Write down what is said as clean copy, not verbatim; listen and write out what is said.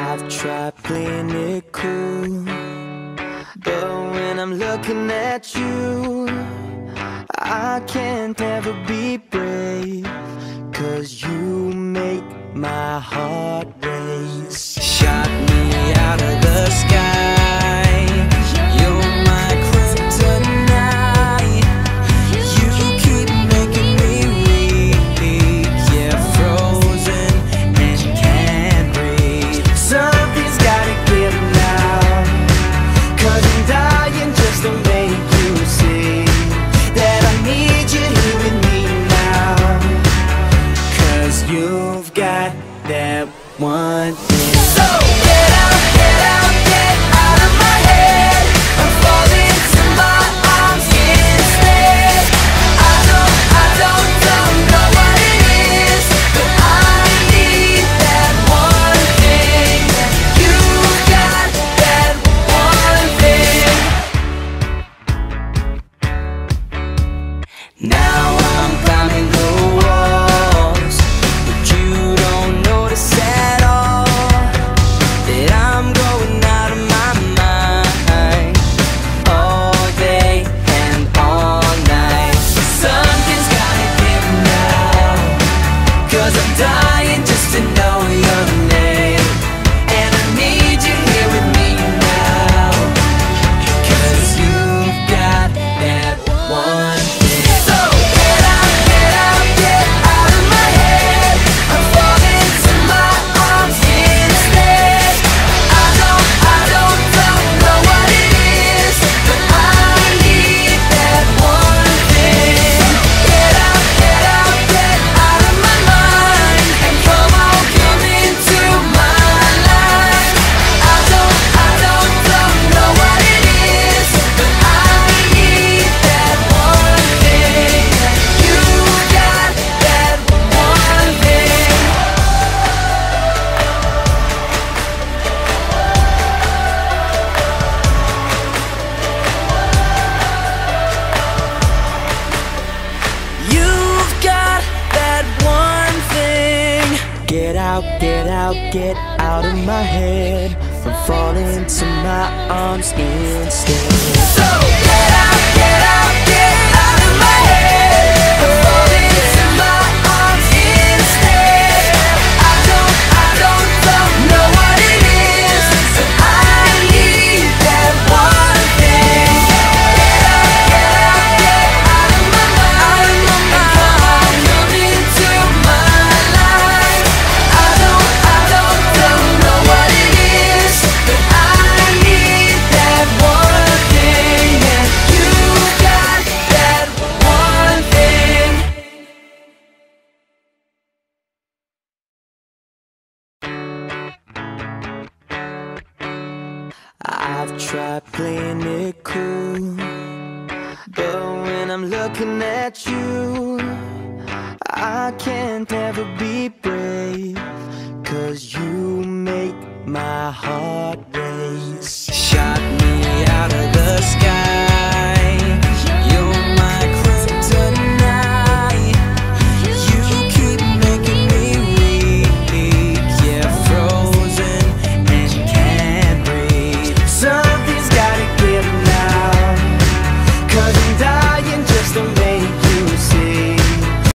I've tried playing it cool, but when I'm looking at you, I can't ever be brave, 'cause you make my heart race. Shot me out of the sky, you're my kryptonite. You keep making me weak, yeah, frozen and can't breathe. Something's gotta give now, 'cause I'm dying just to make you see that I need you here with me now. 'Cause you've got that one thing. So get out, get out, get out of my head. I'm falling to my arms instead. I don't know what it is, but I need that one thing. You've got that one thing. Now I'm climbing the walls, but you don't notice at all that I'm going out of my mind all day and all night. Something's gotta give now, 'cause I'm dying just to know your name, and I need you here with me now, 'cause you've got that one thing. So get out, get out, get out of my head. I'm falling to my arms instead. I don't know what it is, but I need that one thing. Get out, get out, get out of my mind, and come on, come into my life. I don't know what it is, but I need that one thing. You got that one thing. You've got that one thing. Get out, get out, get out of my head. I'm falling to my arms instead. So get out, get out, get out of my head. I'm falling to my arms instead. I don't know what it is, but I need that one thing. Get out, get out, get out of my mind, and come on, come into my life. I don't know what it is, but I need that one thing, and you got that one thing. I've tried playing it cool, but when I'm looking at you, I can't ever be brave, 'cause you make my heart